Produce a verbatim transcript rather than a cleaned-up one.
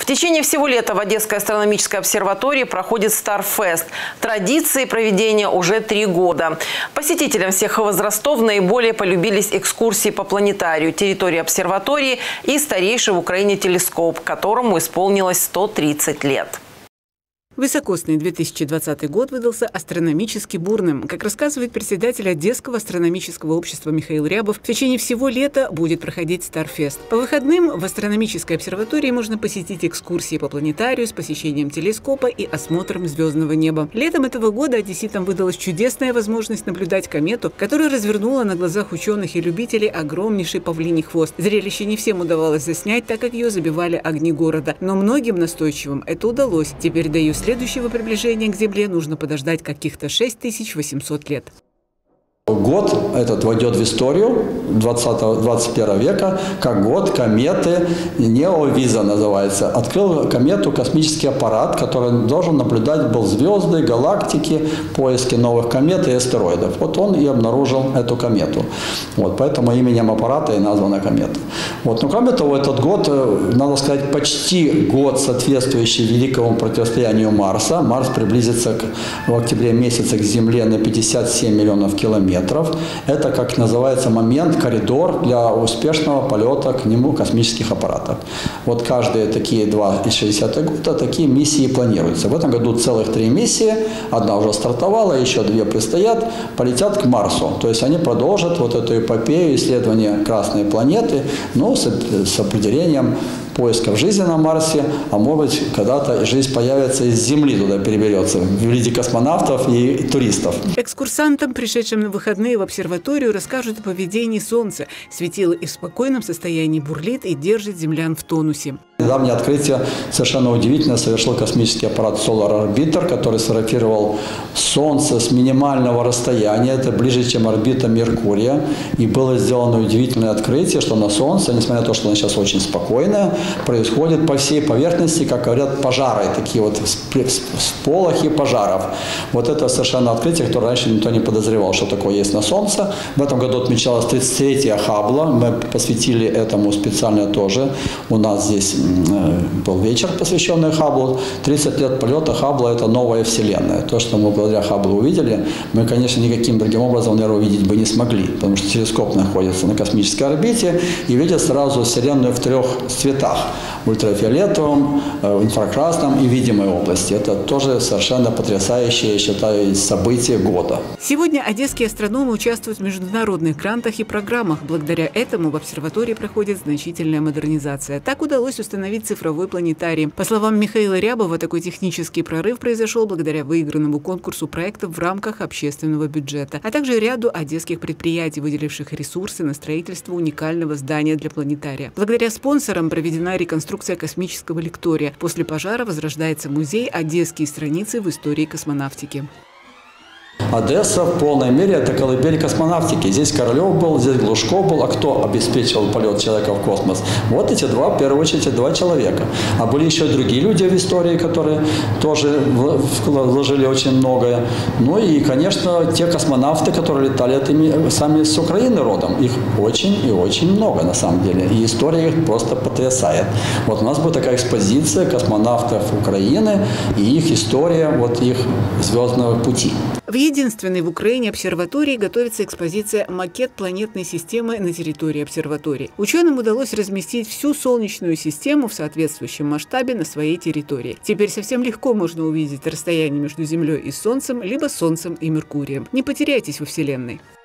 В течение всего лета в Одесской астрономической обсерватории проходит Старфест. Традиции проведения уже три года. Посетителям всех возрастов наиболее полюбились экскурсии по планетарию, территории обсерватории и старейший в Украине телескоп, которому исполнилось сто тридцать лет. Высокосный две тысячи двадцатый год выдался астрономически бурным. Как рассказывает председатель Одесского астрономического общества Михаил Рябов, в течение всего лета будет проходить Старфест. По выходным в астрономической обсерватории можно посетить экскурсии по планетарию с посещением телескопа и осмотром звездного неба. Летом этого года одесситам выдалась чудесная возможность наблюдать комету, которая развернула на глазах ученых и любителей огромнейший павлиний хвост. Зрелище не всем удавалось заснять, так как ее забивали огни города. Но многим настойчивым это удалось. Теперь до ее следующего приближения к Земле нужно подождать каких-то шесть тысяч восемьсот лет. Год этот войдет в историю двадцатого двадцать первого века как год кометы Неовиза называется. Открыл комету космический аппарат, который должен наблюдать был звезды, галактики, поиски новых комет и астероидов. Вот он и обнаружил эту комету. Вот, поэтому именем аппарата и названа комета. Вот. Но кроме того, этот год, надо сказать, почти год, соответствующий великому противостоянию Марса. Марс приблизится к, в октябре месяце к Земле на пятьдесят семь миллионов километров. Это, как называется, момент, коридор для успешного полета к нему космических аппаратов. Вот каждые такие два из шестидесятых года такие миссии планируются. В этом году целых три миссии. Одна уже стартовала, еще две предстоят. Полетят к Марсу. То есть они продолжат вот эту эпопею исследования Красной планеты, но с, с определением поисков жизни на Марсе, а может быть, когда-то жизнь появится из Земли, туда переберется, в виде космонавтов и туристов. Экскурсантам, пришедшим на выходные в обсерваторию, расскажут о поведении Солнца. Светило и в спокойном состоянии бурлит и держит землян в тонусе. Недавнее открытие совершенно удивительно совершил космический аппарат Solar Orbiter, который сфотографировал Солнце с минимального расстояния, это ближе, чем орбита Меркурия. И было сделано удивительное открытие, что на Солнце, несмотря на то, что оно сейчас очень спокойное, происходит по всей поверхности, как говорят, пожары, такие вот сполохи пожаров. Вот это совершенно открытие, которое раньше никто не подозревал, что такое есть на Солнце. В этом году отмечалось тридцать третье Хаббла, мы посвятили этому специально тоже. У нас здесь был вечер, посвященный Хабблу. тридцать лет полета Хаббла – это новая Вселенная. То, что мы благодаря Хабблу увидели, мы, конечно, никаким другим образом, наверное, увидеть бы не смогли, потому что телескоп находится на космической орбите и видит сразу Вселенную в трех цветах – ультрафиолетовом, инфракрасном и видимой области. Это тоже совершенно потрясающее, я считаю, событие года. Сегодня одесские астрономы участвуют в международных грантах и программах. Благодаря этому в обсерватории проходит значительная модернизация. Так удалось установить цифровой планетарий. По словам Михаила Рябова, такой технический прорыв произошел благодаря выигранному конкурсу проектов в рамках общественного бюджета, а также ряду одесских предприятий, выделивших ресурсы на строительство уникального здания для планетария. Благодаря спонсорам проведена реконструкция космического лектория. После пожара возрождается музей «Одесские страницы в истории космонавтики». Одесса в полной мере – это колыбель космонавтики. Здесь Королев был, здесь Глушко был. А кто обеспечивал полет человека в космос? Вот эти два, в первую очередь, два человека. А были еще и другие люди в истории, которые тоже вложили очень многое. Ну и, конечно, те космонавты, которые летали, это сами с Украины родом. Их очень и очень много, на самом деле. И история их просто потрясает. Вот у нас будет такая экспозиция космонавтов Украины и их история, вот их звездного пути. В единственной в Украине обсерватории готовится экспозиция «Макет планетной системы на территории обсерватории». Ученым удалось разместить всю Солнечную систему в соответствующем масштабе на своей территории. Теперь совсем легко можно увидеть расстояние между Землей и Солнцем, либо Солнцем и Меркурием. Не потеряйтесь во Вселенной.